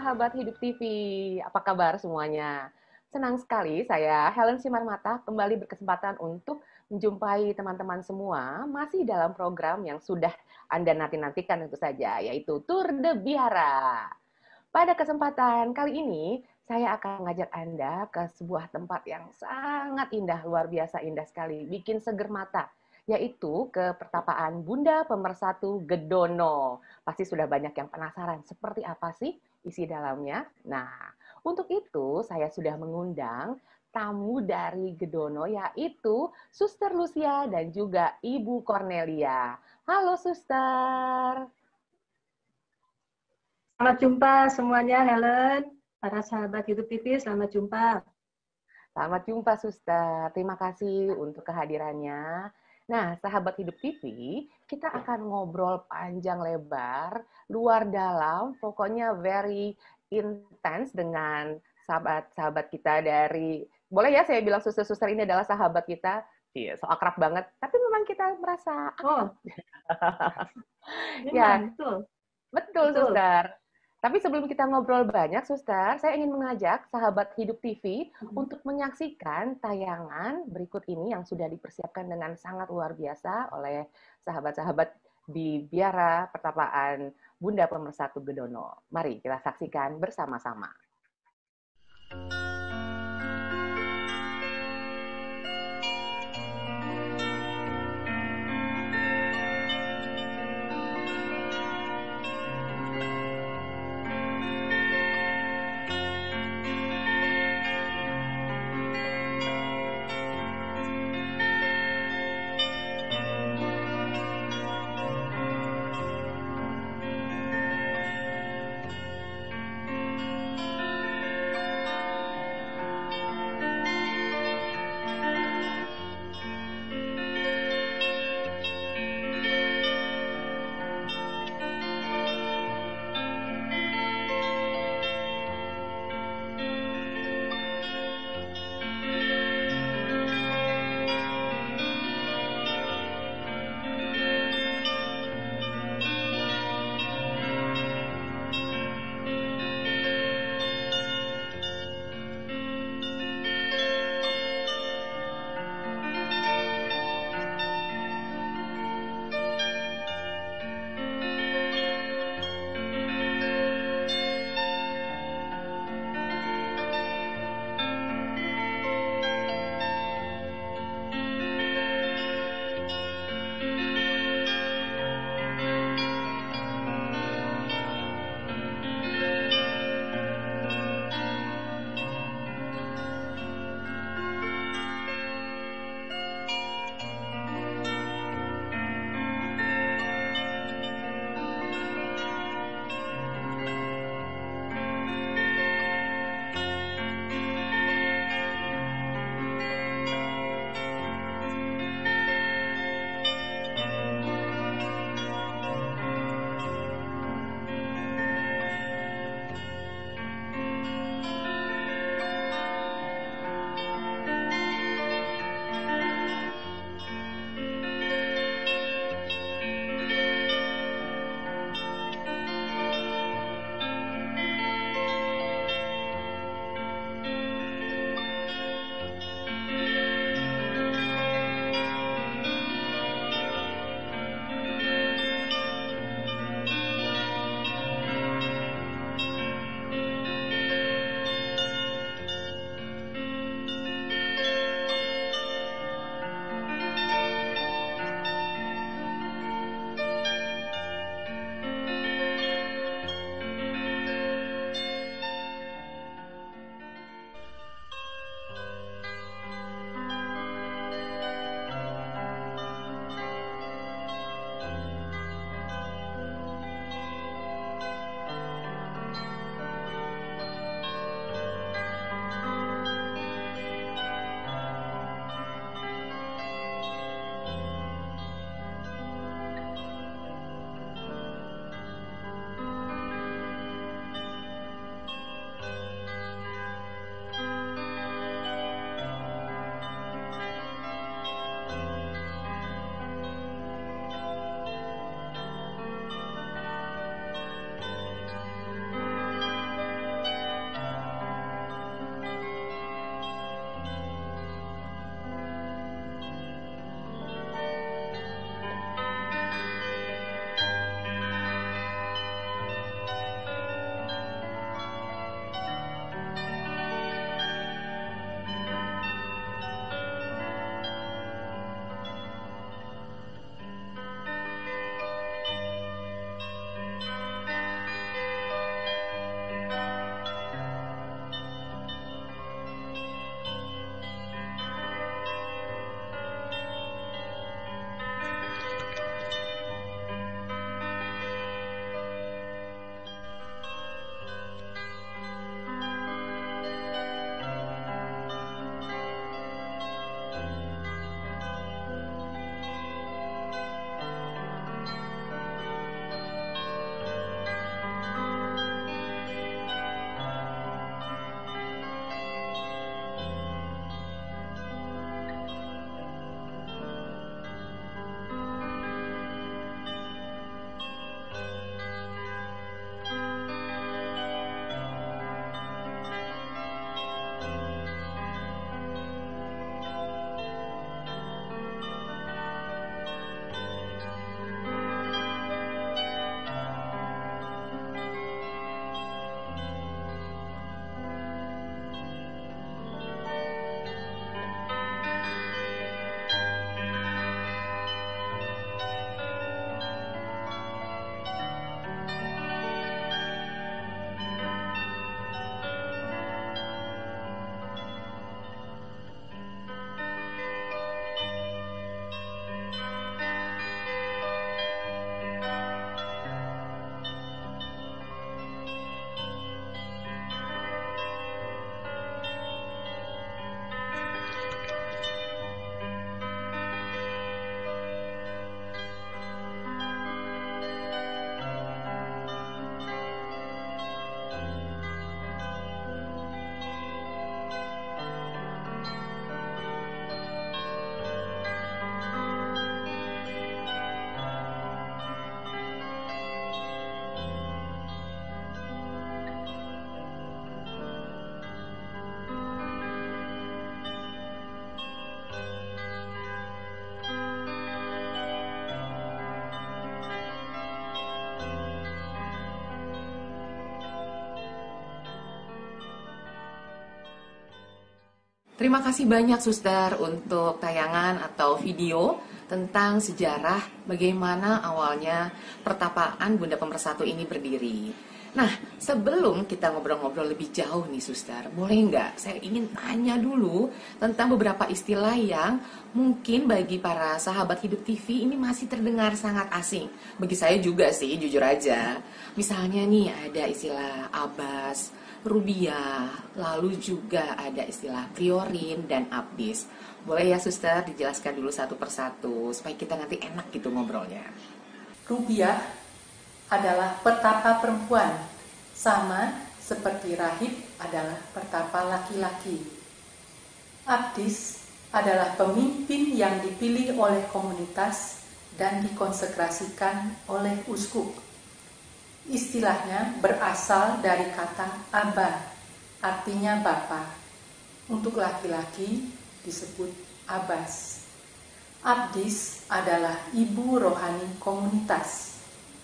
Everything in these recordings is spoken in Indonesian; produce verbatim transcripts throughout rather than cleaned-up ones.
sahabat Hidup T V. Apa kabar semuanya? Senang sekali saya, Helen Simarmata, kembali berkesempatan untuk menjumpai teman-teman semua masih dalam program yang sudah Anda nanti-nantikan tentu saja, yaitu Tour de Biara. Pada kesempatan kali ini, saya akan mengajak Anda ke sebuah tempat yang sangat indah, luar biasa indah sekali, bikin seger mata, yaitu ke pertapaan Bunda Pemersatu Gedono. Pasti sudah banyak yang penasaran, seperti apa sih isi dalamnya? Nah, untuk itu saya sudah mengundang tamu dari Gedono, yaitu Suster Lucia dan juga Ibu Cornelia. Halo, Suster. Selamat jumpa semuanya, Helen. Para sahabat Hidup T V, selamat jumpa. Selamat jumpa, Suster. Terima kasih untuk kehadirannya. Nah, sahabat Hidup T V, kita akan ngobrol panjang lebar, luar dalam, pokoknya very intense dengan sahabat-sahabat kita dari, boleh ya saya bilang suster-suster ini adalah sahabat kita? Iya, so akrab banget. Tapi memang kita merasa akrab. Oh, Ya, memang, betul. betul, Betul. Suster. Tapi sebelum kita ngobrol banyak, Suster, saya ingin mengajak sahabat Hidup T V untuk menyaksikan tayangan berikut ini yang sudah dipersiapkan dengan sangat luar biasa oleh sahabat-sahabat di Biara Pertapaan Bunda Pemersatu Gedono. Mari kita saksikan bersama-sama. Terima kasih banyak Suster untuk tayangan atau video tentang sejarah bagaimana awalnya pertapaan Bunda Pemersatu ini berdiri. Nah, sebelum kita ngobrol-ngobrol lebih jauh nih Suster, boleh nggak saya ingin tanya dulu tentang beberapa istilah yang mungkin bagi para sahabat Hidup T V ini masih terdengar sangat asing. Bagi saya juga sih, jujur aja. Misalnya nih ada istilah abas, rubiah, lalu juga ada istilah priorin dan abdis. Boleh ya Suster dijelaskan dulu satu persatu supaya kita nanti enak gitu ngobrolnya. Rubiah adalah petapa perempuan, sama seperti rahib adalah petapa laki-laki. Abdis adalah pemimpin yang dipilih oleh komunitas dan dikonsekrasikan oleh uskup. Istilahnya berasal dari kata aba, artinya bapa. Untuk laki-laki disebut abas. Abdis adalah ibu rohani komunitas.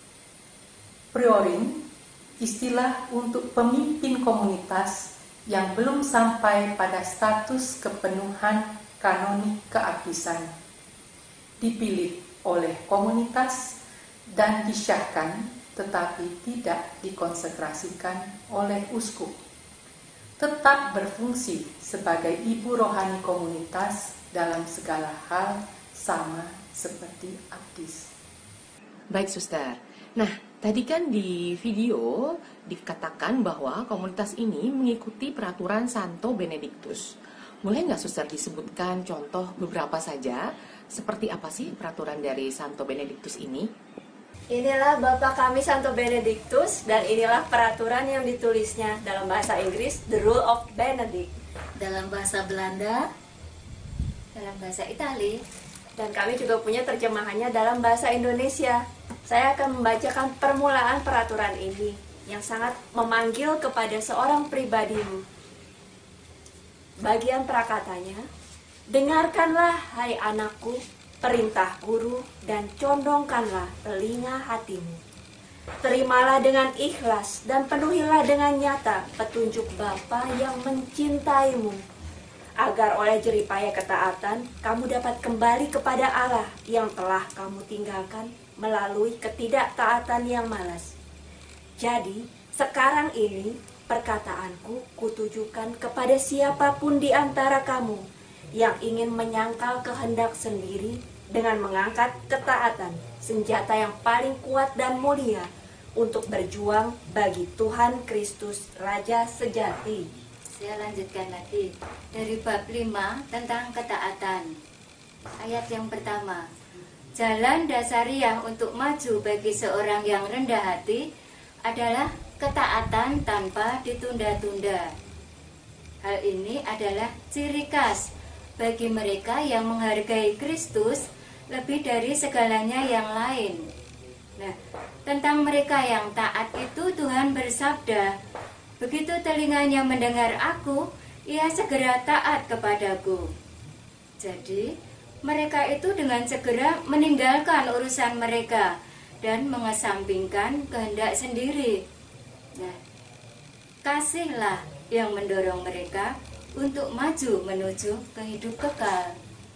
Priorin, istilah untuk pemimpin komunitas yang belum sampai pada status kepenuhan kanonik keabdisan, dipilih oleh komunitas dan disyahkan tetapi tidak dikonsekrasikan oleh uskup. Tetap berfungsi sebagai ibu rohani komunitas dalam segala hal sama seperti abdis. Baik Suster. Nah, tadi kan di video dikatakan bahwa komunitas ini mengikuti peraturan Santo Benedictus. Boleh nggak Suster disebutkan contoh beberapa saja? Seperti apa sih peraturan dari Santo Benedictus ini? Inilah Bapak kami Santo Benedictus dan inilah peraturan yang ditulisnya dalam bahasa Inggris, The Rule of Benedict. Dalam bahasa Belanda, dalam bahasa Italia, dan kami juga punya terjemahannya dalam bahasa Indonesia. Saya akan membacakan permulaan peraturan ini yang sangat memanggil kepada seorang pribadimu. Bagian prakatanya, dengarkanlah hai anakku, perintah guru dan condongkanlah telinga hatimu. Terimalah dengan ikhlas dan penuhilah dengan nyata petunjuk Bapa yang mencintaimu, agar oleh jeripaya ketaatan kamu dapat kembali kepada Allah yang telah kamu tinggalkan melalui ketidaktaatan yang malas. Jadi, sekarang ini perkataanku kutujukan kepada siapapun di antara kamu yang ingin menyangkal kehendak sendiri dengan mengangkat ketaatan, senjata yang paling kuat dan mulia untuk berjuang bagi Tuhan Kristus Raja sejati. saya lanjutkan lagi dari bab lima tentang ketaatan. Ayat yang pertama, jalan dasariah untuk maju bagi seorang yang rendah hati adalah ketaatan tanpa ditunda-tunda. Hal ini adalah ciri khas bagi mereka yang menghargai Kristus lebih dari segalanya yang lain. Nah, tentang mereka yang taat itu Tuhan bersabda, begitu telinganya mendengar aku, ia segera taat kepadaku. Jadi, mereka itu dengan segera meninggalkan urusan mereka dan mengesampingkan kehendak sendiri. Nah, kasihlah yang mendorong mereka untuk maju menuju ke hidup kekal.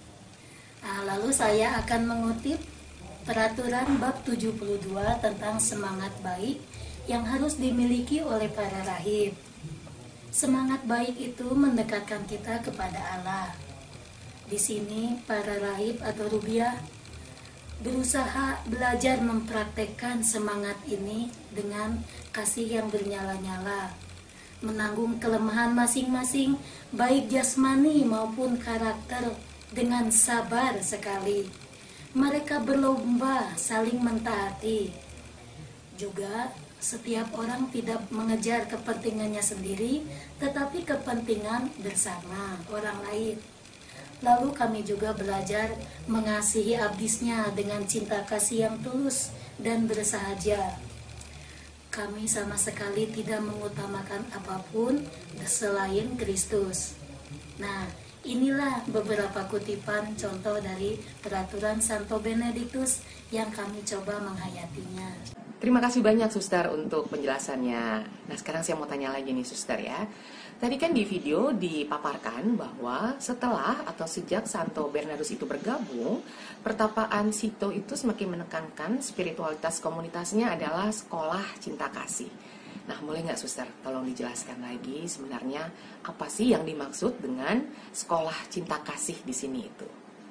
Nah, lalu saya akan mengutip peraturan bab tujuh puluh dua tentang semangat baik yang harus dimiliki oleh para rahib. Semangat baik itu mendekatkan kita kepada Allah. Di sini para rahib atau rubiah berusaha belajar mempraktekkan semangat ini dengan kasih yang bernyala-nyala, menanggung kelemahan masing-masing baik jasmani maupun karakter dengan sabar sekali. Mereka berlomba saling mentaati. Juga setiap orang tidak mengejar kepentingannya sendiri, tetapi kepentingan bersama orang lain. Lalu kami juga belajar mengasihi abdisnya dengan cinta kasih yang tulus dan bersahaja. Kami sama sekali tidak mengutamakan apapun selain Kristus. Nah, inilah beberapa kutipan contoh dari peraturan Santo Benedictus yang kami coba menghayatinya. Terima kasih banyak Suster untuk penjelasannya. Nah sekarang saya mau tanya lagi nih Suster ya. Tadi kan di video dipaparkan bahwa setelah atau sejak Santo Bernardus itu bergabung, pertapaan Sito itu semakin menekankan spiritualitas komunitasnya adalah sekolah cinta kasih. Nah, boleh nggak Suster tolong dijelaskan lagi sebenarnya apa sih yang dimaksud dengan sekolah cinta kasih di sini itu?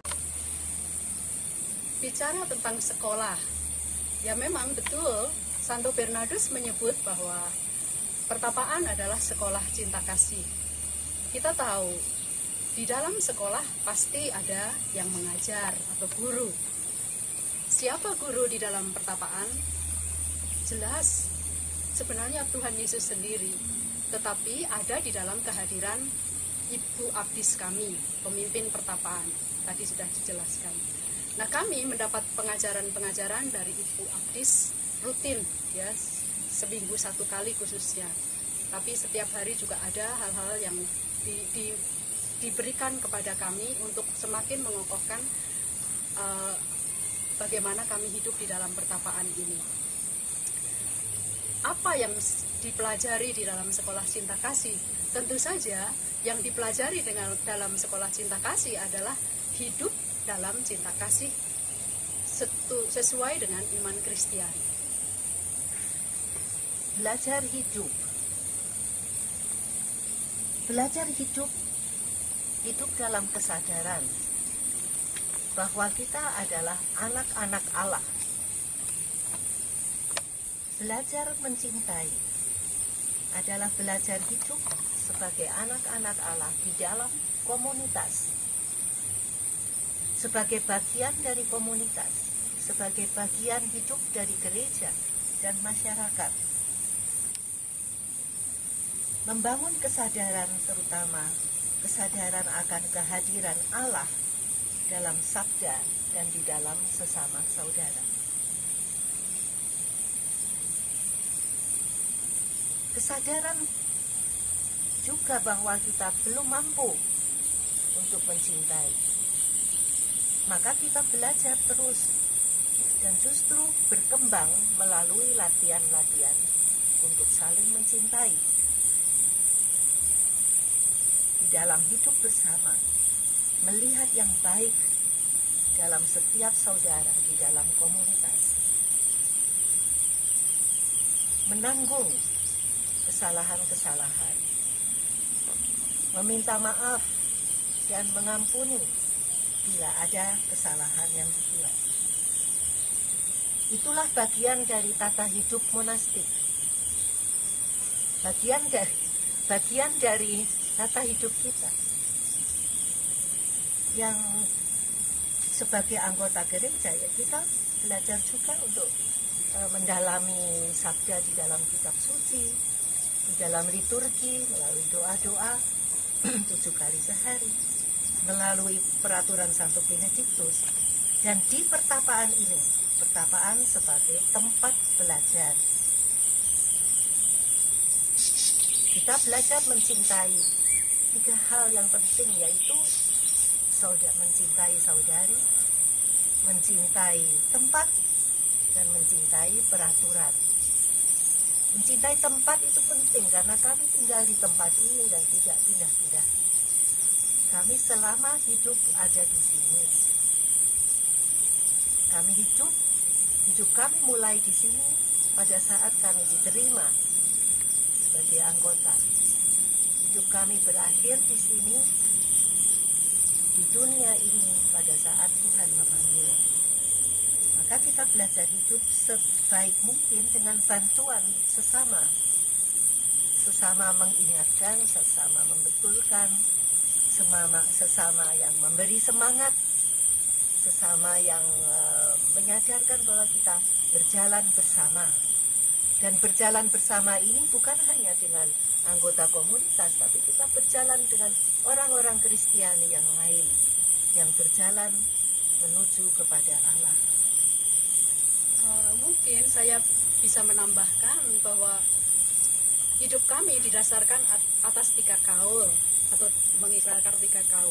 Bicara tentang sekolah, ya memang betul Santo Bernardus menyebut bahwa pertapaan adalah sekolah cinta kasih. Kita tahu, di dalam sekolah pasti ada yang mengajar atau guru. Siapa guru di dalam pertapaan? Jelas, sebenarnya Tuhan Yesus sendiri. Tetapi ada di dalam kehadiran Ibu Abdis kami, pemimpin pertapaan. Tadi sudah dijelaskan. Nah, kami mendapat pengajaran-pengajaran dari Ibu Abdis rutin, ya, seminggu satu kali khususnya. Tapi setiap hari juga ada hal-hal yang di, di, diberikan kepada kami untuk semakin mengokohkan uh, bagaimana kami hidup di dalam pertapaan ini. Apa yang dipelajari di dalam sekolah cinta kasih? Tentu saja yang dipelajari dengan dalam sekolah cinta kasih adalah hidup dalam cinta kasih sesuai dengan iman Kristiani. Belajar hidup. Belajar hidup, hidup dalam kesadaran bahwa kita adalah anak-anak Allah. Belajar mencintai adalah belajar hidup sebagai anak-anak Allah di dalam komunitas. Sebagai bagian dari komunitas, sebagai bagian hidup dari gereja dan masyarakat. Membangun kesadaran, terutama kesadaran akan kehadiran Allah dalam sabda dan di dalam sesama saudara. Kesadaran juga bahwa kita belum mampu untuk mencintai. Maka kita belajar terus dan justru berkembang melalui latihan-latihan untuk saling mencintai. Dalam hidup bersama, melihat yang baik dalam setiap saudara di dalam komunitas, menanggung kesalahan-kesalahan, meminta maaf dan mengampuni bila ada kesalahan yang dibuat. Itulah bagian dari tata hidup monastik, bagian dari bagian dari tata hidup kita yang sebagai anggota gereja, ya kita belajar juga untuk e, mendalami sabda di dalam kitab suci, di dalam liturgi, melalui doa-doa tujuh kali sehari, melalui peraturan Santo Benediktus, dan di pertapaan ini, pertapaan sebagai tempat belajar. Kita belajar mencintai tiga hal yang penting, yaitu saudara, mencintai saudari, mencintai tempat, dan mencintai peraturan. Mencintai tempat itu penting karena kami tinggal di tempat ini dan tidak pindah-pindah. Kami selama hidup ada di sini. Kami hidup, hidup kami mulai di sini pada saat kami diterima sebagai anggota. Hidup kami berakhir di sini, di dunia ini pada saat Tuhan memanggil. Maka kita belajar hidup sebaik mungkin dengan bantuan sesama. Sesama mengingatkan, sesama membetulkan, sesama, sesama yang memberi semangat, sesama yang uh, menyadarkan bahwa kita berjalan bersama. Dan berjalan bersama ini bukan hanya dengan anggota komunitas, tapi kita berjalan dengan orang-orang Kristiani yang lain, yang berjalan menuju kepada Allah. Uh, mungkin saya bisa menambahkan bahwa hidup kami didasarkan atas tiga kaul atau mengikrarkan tiga kaul.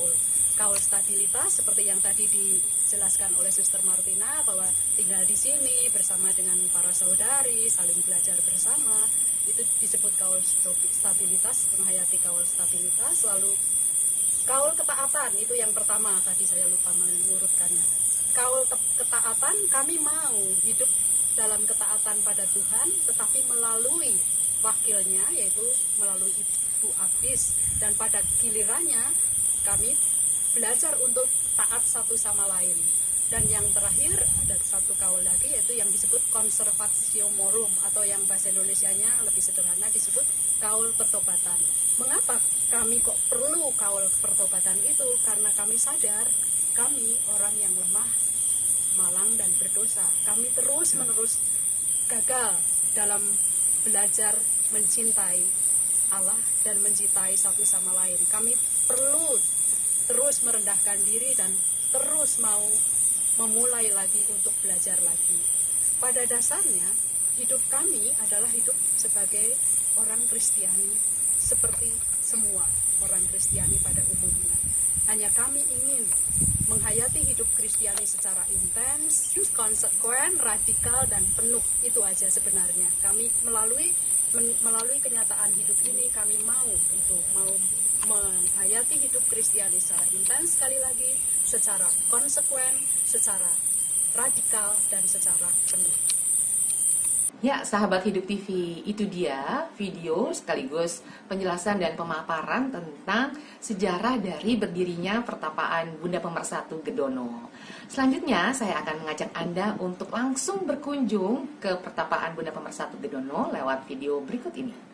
kaul stabilitas seperti yang tadi dijelaskan oleh Suster Martina, bahwa tinggal di sini bersama dengan para saudari, saling belajar bersama, itu disebut kaul stabilitas, menghayati kaul stabilitas. Lalu kaul ketaatan, itu yang pertama, tadi saya lupa mengurutkannya. Kaul ketaatan, kami mau hidup dalam ketaatan pada Tuhan, tetapi melalui wakilnya, yaitu melalui Ibu Abis, dan pada gilirannya kami belajar untuk taat satu sama lain. Dan yang terakhir ada satu kaul lagi, yaitu yang disebut conservatio morum, atau yang bahasa Indonesianya lebih sederhana disebut kaul pertobatan. Mengapa kami kok perlu kaul pertobatan itu? Karena kami sadar kami orang yang lemah, malang, dan berdosa. Kami terus menerus gagal dalam belajar mencintai Allah dan mencintai satu sama lain. Kami perlu terus merendahkan diri dan terus mau memulai lagi untuk belajar lagi. Pada dasarnya, hidup kami adalah hidup sebagai orang Kristiani, seperti semua orang Kristiani pada umumnya. Hanya kami ingin menghayati hidup Kristiani secara intens, konsekuen, radikal, dan penuh. Itu aja sebenarnya. Kami melalui melalui kenyataan hidup ini, kami mau itu mau menghayati hidup Kristiani secara intens, sekali lagi, secara konsekuen, secara radikal, dan secara penuh. Ya, sahabat Hidup T V, itu dia video sekaligus penjelasan dan pemaparan tentang sejarah dari berdirinya Pertapaan Bunda Pemersatu Gedono. Selanjutnya, saya akan mengajak Anda untuk langsung berkunjung ke Pertapaan Bunda Pemersatu Gedono lewat video berikut ini.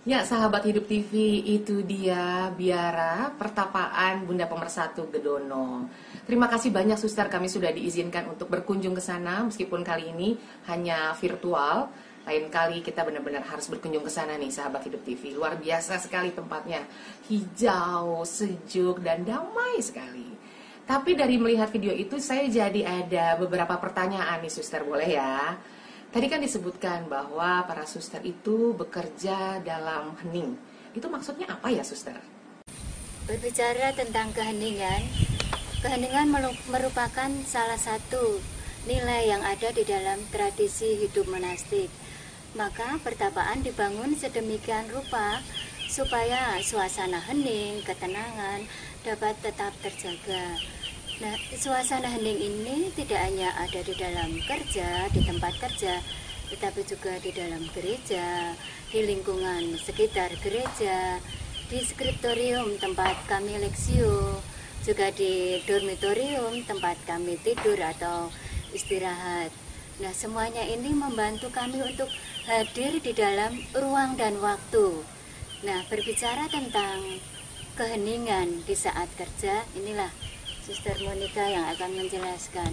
Ya, sahabat Hidup T V, itu dia biara pertapaan Bunda Pemersatu Gedono. Terima kasih banyak suster, kami sudah diizinkan untuk berkunjung ke sana meskipun kali ini hanya virtual. Lain kali kita benar-benar harus berkunjung ke sana nih sahabat Hidup T V. Luar biasa sekali tempatnya. Hijau, sejuk dan damai sekali. Tapi dari melihat video itu saya jadi ada beberapa pertanyaan nih suster, boleh ya? Tadi kan disebutkan bahwa para suster itu bekerja dalam hening. Itu maksudnya apa ya, suster? Berbicara tentang keheningan, keheningan merupakan salah satu nilai yang ada di dalam tradisi hidup monastik. Maka pertapaan dibangun sedemikian rupa supaya suasana hening, ketenangan dapat tetap terjaga. Nah, suasana hening ini tidak hanya ada di dalam kerja, di tempat kerja, tetapi juga di dalam gereja, di lingkungan sekitar gereja, di skriptorium tempat kami leksio, juga di dormitorium tempat kami tidur atau istirahat. Nah, semuanya ini membantu kami untuk hadir di dalam ruang dan waktu. Nah, berbicara tentang keheningan di saat kerja, inilah Suster Monica yang akan menjelaskan.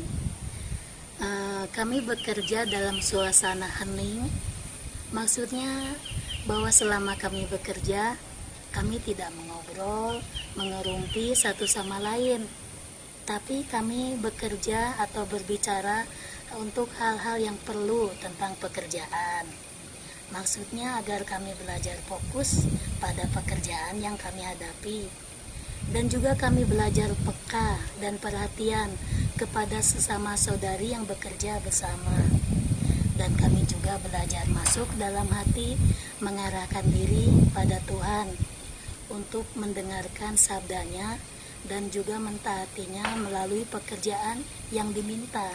Uh, kami bekerja dalam suasana hening. Maksudnya bahwa selama kami bekerja, kami tidak mengobrol, mengerumpi satu sama lain. Tapi kami bekerja atau berbicara untuk hal-hal yang perlu tentang pekerjaan. Maksudnya agar kami belajar fokus pada pekerjaan yang kami hadapi. Dan juga kami belajar peka dan perhatian kepada sesama saudari yang bekerja bersama. Dan kami juga belajar masuk dalam hati, mengarahkan diri pada Tuhan untuk mendengarkan sabdanya dan juga mentaatinya melalui pekerjaan yang diminta.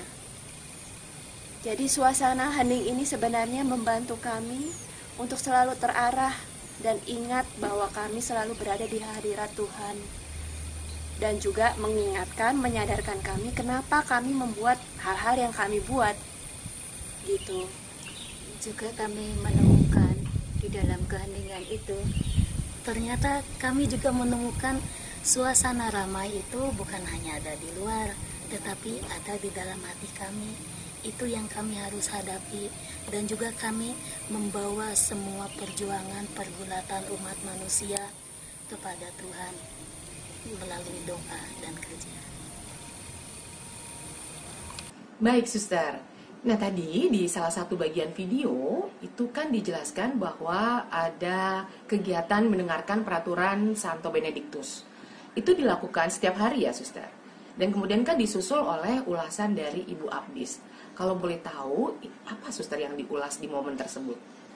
Jadi suasana hening ini sebenarnya membantu kami untuk selalu terarah dan ingat bahwa kami selalu berada di hadirat Tuhan. Dan juga mengingatkan, menyadarkan kami kenapa kami membuat hal-hal yang kami buat. Gitu. Juga kami menemukan di dalam keheningan itu, ternyata kami juga menemukan suasana ramai itu bukan hanya ada di luar, tetapi ada di dalam hati kami. Itu yang kami harus hadapi. Dan juga kami membawa semua perjuangan pergulatan umat manusia kepada Tuhan melalui doa dan kerja. Baik, suster. Nah, tadi di salah satu bagian video itu kan dijelaskan bahwa ada kegiatan mendengarkan peraturan Santo Benediktus. Itu dilakukan setiap hari ya, suster. Dan kemudian kan disusul oleh ulasan dari Ibu Abdis. Kalau boleh tahu, apa suster yang diulas di momen tersebut?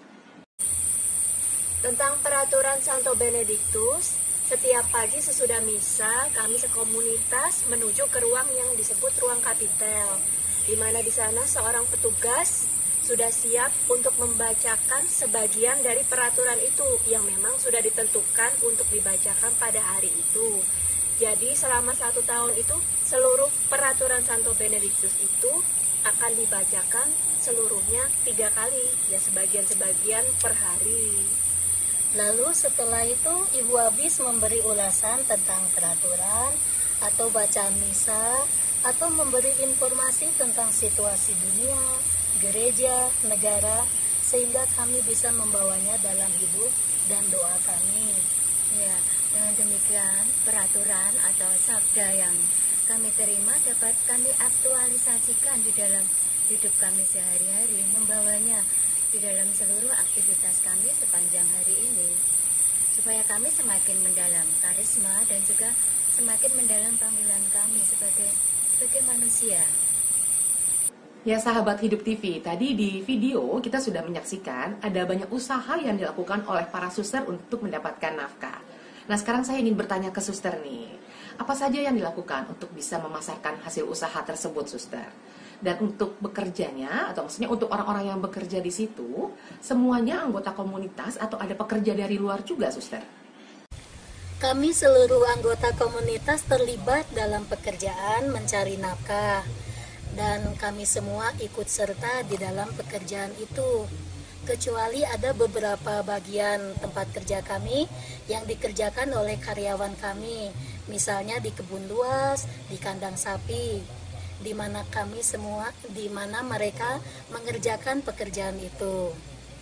Tentang peraturan Santo Benediktus, setiap pagi sesudah misa, kami sekomunitas menuju ke ruang yang disebut ruang kapitel, di mana di sana seorang petugas sudah siap untuk membacakan sebagian dari peraturan itu yang memang sudah ditentukan untuk dibacakan pada hari itu. Jadi selama satu tahun itu seluruh peraturan Santo Benediktus itu akan dibacakan seluruhnya tiga kali, ya sebagian-sebagian per hari. Lalu setelah itu Ibu Abis memberi ulasan tentang peraturan atau bacaan misa atau memberi informasi tentang situasi dunia, gereja, negara, sehingga kami bisa membawanya dalam hidup dan doa kami. Ya, dengan demikian peraturan atau sabda yang kami terima dapat kami aktualisasikan di dalam hidup kami sehari-hari, membawanya di dalam seluruh aktivitas kami sepanjang hari ini, supaya kami semakin mendalam karisma dan juga semakin mendalam panggilan kami sebagai sebagai manusia. Ya, sahabat Hidup T V, tadi di video kita sudah menyaksikan ada banyak usaha yang dilakukan oleh para suster untuk mendapatkan nafkah. Nah, sekarang saya ingin bertanya ke suster nih, apa saja yang dilakukan untuk bisa memasarkan hasil usaha tersebut, suster? Dan untuk bekerjanya, atau maksudnya untuk orang-orang yang bekerja di situ, semuanya anggota komunitas atau ada pekerja dari luar juga, suster? Kami seluruh anggota komunitas terlibat dalam pekerjaan mencari nafkah. Dan kami semua ikut serta di dalam pekerjaan itu. kecuali ada beberapa bagian tempat kerja kami yang dikerjakan oleh karyawan kami, misalnya di kebun luas, di kandang sapi, di mana kami semua, di mana mereka mengerjakan pekerjaan itu.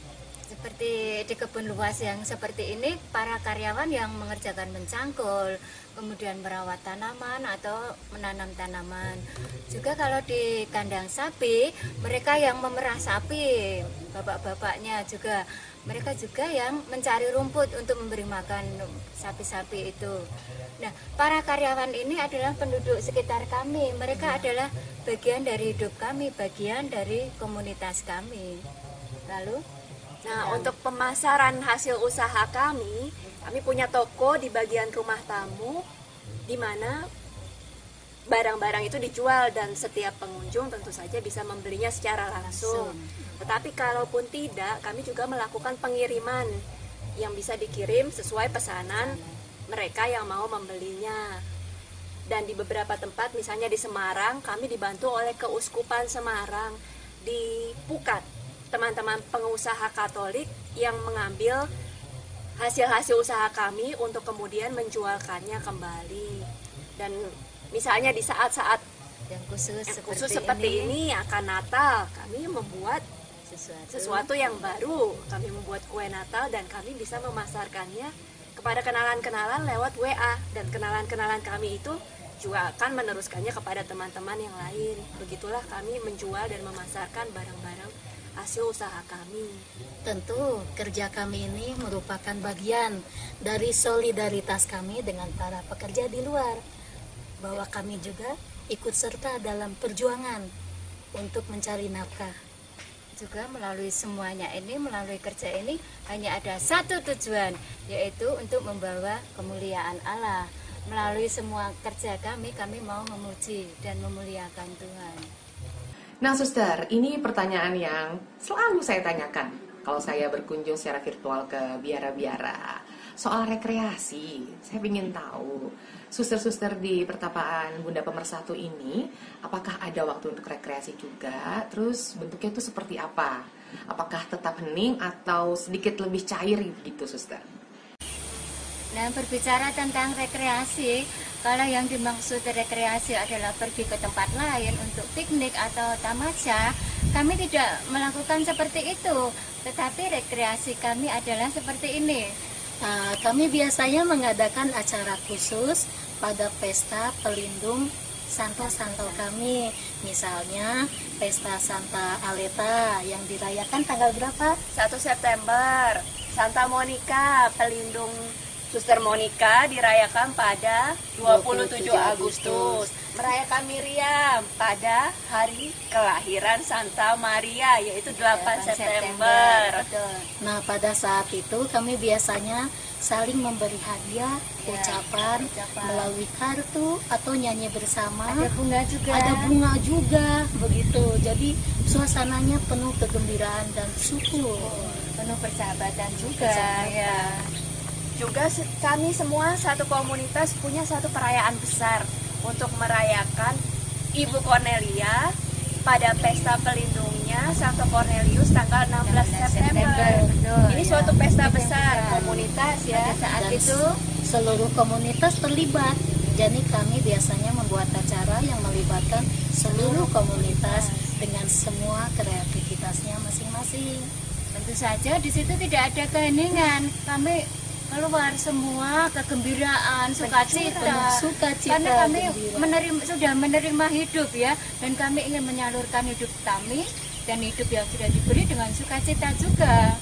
Seperti di kebun luas yang seperti ini, para karyawan yang mengerjakan mencangkul, kemudian merawat tanaman atau menanam tanaman. Juga kalau di kandang sapi, mereka yang memerah sapi, bapak-bapaknya juga, mereka juga yang mencari rumput untuk memberi makan sapi-sapi itu. Nah, para karyawan ini adalah penduduk sekitar kami, mereka adalah bagian dari hidup kami, bagian dari komunitas kami. Lalu Nah, untuk pemasaran hasil usaha kami, kami punya toko di bagian rumah tamu, di mana barang-barang itu dijual dan setiap pengunjung tentu saja bisa membelinya secara langsung. Tetapi kalaupun tidak, kami juga melakukan pengiriman yang bisa dikirim sesuai pesanan mereka yang mau membelinya. Dan di beberapa tempat, misalnya di Semarang, kami dibantu oleh Keuskupan Semarang. Di Pukat, teman-teman pengusaha Katolik yang mengambil hasil-hasil usaha kami untuk kemudian menjualkannya kembali. Dan misalnya di saat-saat yang khusus, yang seperti, khusus seperti ini, ini akan Natal, kami membuat sesuatu. sesuatu yang baru. Kami membuat kue Natal dan kami bisa memasarkannya kepada kenalan-kenalan lewat W A, dan kenalan-kenalan kami itu juga akan meneruskannya kepada teman-teman yang lain. Begitulah kami menjual dan memasarkan barang-barang hasil usaha kami. Tentu kerja kami ini merupakan bagian dari solidaritas kami dengan para pekerja di luar, bahwa kami juga ikut serta dalam perjuangan untuk mencari nafkah. Juga melalui semuanya ini, melalui kerja ini hanya ada satu tujuan, yaitu untuk membawa kemuliaan Allah. Melalui semua kerja kami, kami mau memuji dan memuliakan Tuhan. Nah, Suster, ini pertanyaan yang selalu saya tanyakan kalau saya berkunjung secara virtual ke biara-biara. Soal rekreasi, saya ingin tahu, suster-suster di Pertapaan Bunda Pemersatu ini, apakah ada waktu untuk rekreasi juga? Terus bentuknya itu seperti apa? Apakah tetap hening atau sedikit lebih cair gitu, Suster? Nah, berbicara tentang rekreasi, kalau yang dimaksud rekreasi adalah pergi ke tempat lain untuk piknik atau tamasya, kami tidak melakukan seperti itu. Tetapi rekreasi kami adalah seperti ini. Nah, kami biasanya mengadakan acara khusus pada pesta pelindung santo-santo kami. Misalnya pesta Santa Aleta yang dirayakan tanggal berapa? satu September, Santa Monica, pelindung Suster Monica dirayakan pada dua puluh tujuh Agustus. Merayakan Miriam pada hari kelahiran Santa Maria, yaitu delapan September. Nah, pada saat itu kami biasanya saling memberi hadiah, ya, ucapan, ucapan melalui kartu atau nyanyi bersama. Ada bunga juga. Ada bunga juga, begitu. Jadi suasananya penuh kegembiraan dan syukur. Penuh persahabatan juga. Persahabatan. Ya. Juga kami semua satu komunitas punya satu perayaan besar untuk merayakan Ibu Cornelia pada pesta pelindungnya Santo Cornelius tanggal enam belas September. Ini suatu pesta besar komunitas ya. Pada saat Dan itu seluruh komunitas terlibat. Jadi kami biasanya membuat acara yang melibatkan seluruh komunitas dengan semua kreativitasnya masing-masing. tentu saja di situ tidak ada keheningan. Kami keluar semua kegembiraan, sukacita, sukacita, karena kami menerima, sudah menerima hidup ya, dan kami ingin menyalurkan hidup kami dan hidup yang sudah diberi dengan sukacita juga.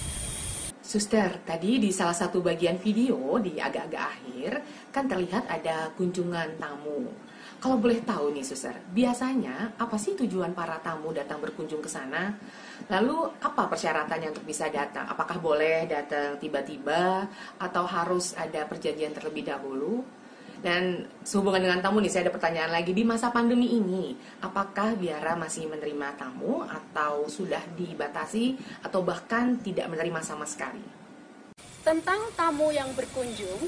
Suster, tadi di salah satu bagian video di agak-agak akhir kan terlihat ada kunjungan tamu. Kalau boleh tahu nih, Suster, biasanya apa sih tujuan para tamu datang berkunjung ke sana? Lalu apa persyaratannya untuk bisa datang? Apakah boleh datang tiba-tiba atau harus ada perjanjian terlebih dahulu? Dan sehubungan dengan tamu nih, saya ada pertanyaan lagi. Di masa pandemi ini, apakah biara masih menerima tamu atau sudah dibatasi atau bahkan tidak menerima sama sekali? Tentang tamu yang berkunjung,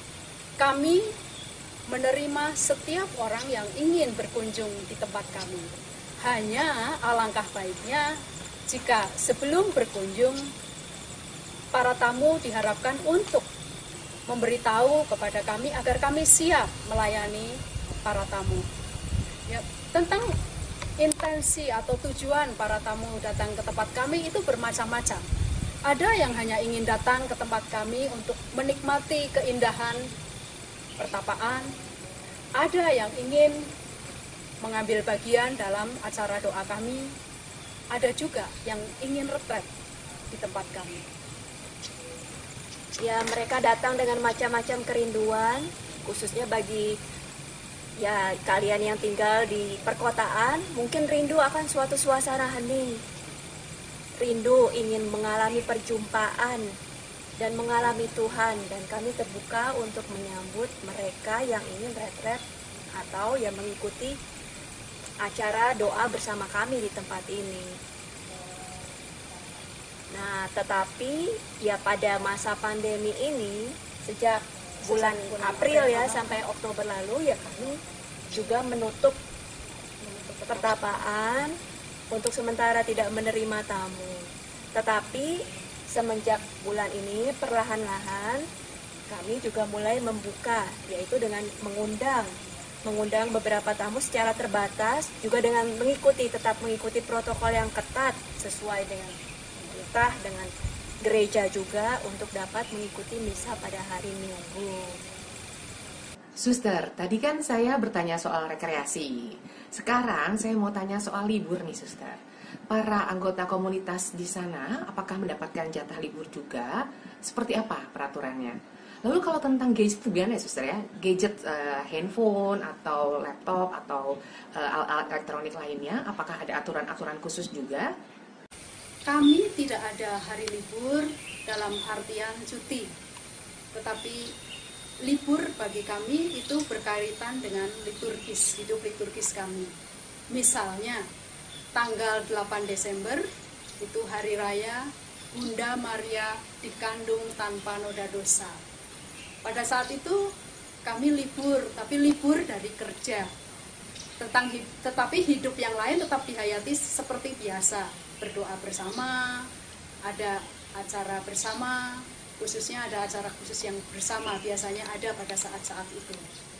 kami menerima setiap orang yang ingin berkunjung di tempat kami. Hanya alangkah baiknya jika sebelum berkunjung, para tamu diharapkan untuk memberitahu kepada kami agar kami siap melayani para tamu. Ya, tentang intensi atau tujuan para tamu datang ke tempat kami itu bermacam-macam. Ada yang hanya ingin datang ke tempat kami untuk menikmati keindahan pertapaan, ada yang ingin mengambil bagian dalam acara doa kami, ada juga yang ingin retret di tempat kami. Ya, mereka datang dengan macam-macam kerinduan, khususnya bagi ya kalian yang tinggal di perkotaan, mungkin rindu akan suatu suasana hening. Rindu ingin mengalami perjumpaan dan mengalami Tuhan, dan kami terbuka untuk menyambut mereka yang ingin retret atau yang mengikuti acara doa bersama kami di tempat ini. Nah, tetapi ya pada masa pandemi ini, sejak bulan April ya sampai Oktober lalu, ya kami juga menutup pertapaan untuk sementara tidak menerima tamu. Tetapi semenjak bulan ini perlahan-lahan kami juga mulai membuka, yaitu dengan mengundang mengundang beberapa tamu secara terbatas, juga dengan mengikuti tetap mengikuti protokol yang ketat sesuai dengan pemerintah, dengan gereja juga, untuk dapat mengikuti misa pada hari Minggu. Suster, tadi kan saya bertanya soal rekreasi. Sekarang saya mau tanya soal libur nih, Suster. Para anggota komunitas di sana apakah mendapatkan jatah libur juga? Seperti apa peraturannya? Lalu kalau tentang gadget itu gimana ya, Suster ya? Gadget uh, handphone atau laptop atau uh, alat-alat elektronik lainnya, apakah ada aturan-aturan khusus juga? Kami tidak ada hari libur dalam artian cuti, tetapi libur bagi kami itu berkaitan dengan liturgis, hidup liturgis kami. Misalnya, tanggal delapan Desember itu hari raya Bunda Maria dikandung tanpa noda dosa. Pada saat itu kami libur, tapi libur dari kerja. Tentang, tetapi hidup yang lain tetap dihayati seperti biasa. Berdoa bersama, ada acara bersama, khususnya ada acara khusus yang bersama, biasanya ada pada saat-saat itu.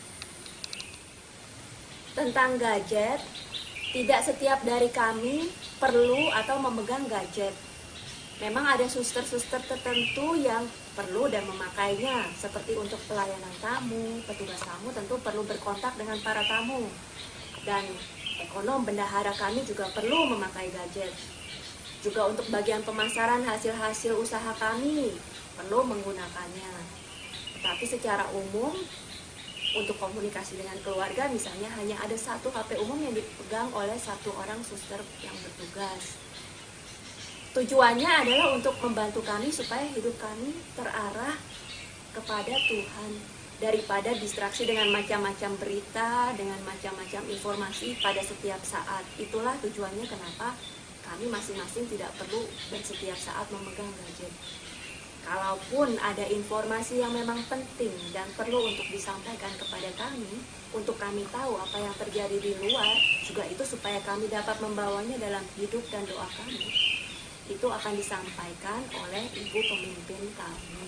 Tentang gadget, tidak setiap dari kami perlu atau memegang gadget. Memang ada suster-suster tertentu yang perlu dan memakainya, seperti untuk pelayanan tamu, petugas tamu tentu perlu berkontak dengan para tamu. Dan ekonom bendahara kami juga perlu memakai gadget. Juga untuk bagian pemasaran hasil-hasil usaha kami perlu menggunakannya. Tetapi secara umum, untuk komunikasi dengan keluarga misalnya hanya ada satu H P umum yang dipegang oleh satu orang suster yang bertugas. Tujuannya adalah untuk membantu kami supaya hidup kami terarah kepada Tuhan, daripada distraksi dengan macam-macam berita, dengan macam-macam informasi pada setiap saat. Itulah tujuannya kenapa kami masing-masing tidak perlu dan setiap saat memegang gadget. Kalaupun ada informasi yang memang penting dan perlu untuk disampaikan kepada kami, untuk kami tahu apa yang terjadi di luar, juga itu supaya kami dapat membawanya dalam hidup dan doa kami, itu akan disampaikan oleh ibu pemimpin kami.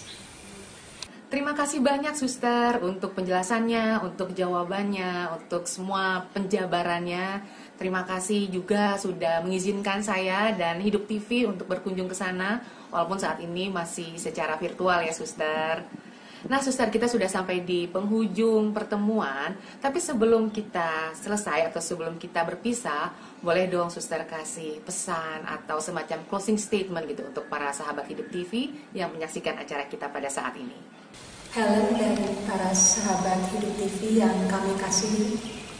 Terima kasih banyak, Suster, untuk penjelasannya, untuk jawabannya, untuk semua penjabarannya. Terima kasih juga sudah mengizinkan saya dan Hidup T V untuk berkunjung ke sana, walaupun saat ini masih secara virtual ya, Suster. Nah, Suster, kita sudah sampai di penghujung pertemuan, tapi sebelum kita selesai atau sebelum kita berpisah, boleh dong Suster kasih pesan atau semacam closing statement gitu untuk para sahabat Hidup T V yang menyaksikan acara kita pada saat ini. Helen dan para sahabat Hidup T V yang kami kasihi,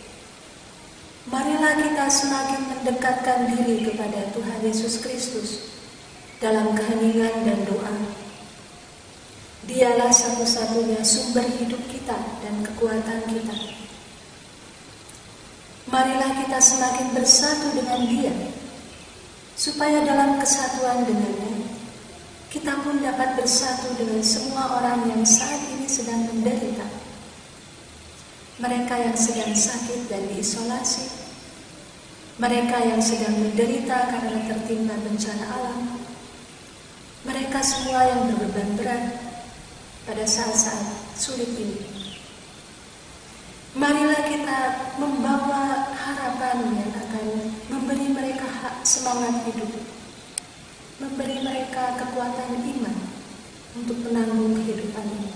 marilah kita semakin mendekatkan diri kepada Tuhan Yesus Kristus dalam keheningan dan doa. Dialah satu-satunya sumber hidup kita dan kekuatan kita. Marilah kita semakin bersatu dengan Dia, supaya dalam kesatuan dengannya, kita pun dapat bersatu dengan semua orang yang saat ini sedang menderita. Mereka yang sedang sakit dan diisolasi, mereka yang sedang menderita karena tertimpa bencana alam, mereka semua yang berbeban berat pada saat-saat sulit ini. Marilah kita membawa harapan yang akan memberi mereka hak semangat hidup, memberi mereka kekuatan iman untuk menanggung kehidupan ini,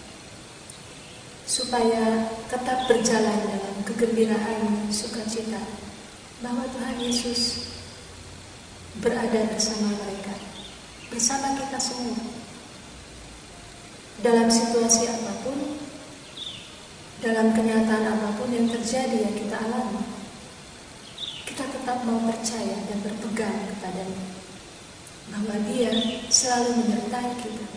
supaya tetap berjalan dalam kegembiraan sukacita bahwa Tuhan Yesus berada bersama mereka, bersama kita semua. Dalam situasi apapun, dalam kenyataan apapun yang terjadi yang kita alami, kita tetap mau percaya dan berpegang kepadanya, bahwa Dia selalu menyertai kita.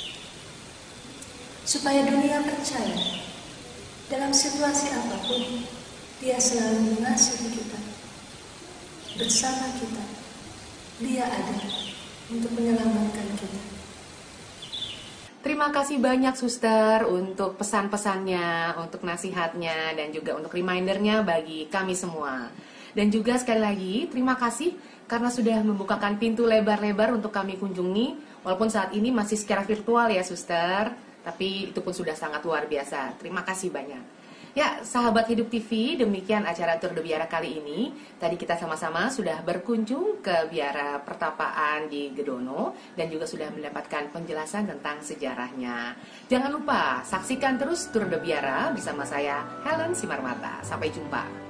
Supaya dunia percaya, dalam situasi apapun, Dia selalu mengasihi kita, bersama kita. Dia ada untuk menyelamatkan kita. Terima kasih banyak Suster untuk pesan-pesannya, untuk nasihatnya, dan juga untuk remindernya bagi kami semua. Dan juga sekali lagi terima kasih karena sudah membukakan pintu lebar-lebar untuk kami kunjungi. Walaupun saat ini masih secara virtual ya Suster, tapi itu pun sudah sangat luar biasa. Terima kasih banyak. Ya, sahabat Hidup T V, demikian acara Tour de Biara kali ini. Tadi kita sama-sama sudah berkunjung ke biara pertapaan di Gedono dan juga sudah mendapatkan penjelasan tentang sejarahnya. Jangan lupa saksikan terus Tour de Biara bersama saya Helen Simarmata. Sampai jumpa.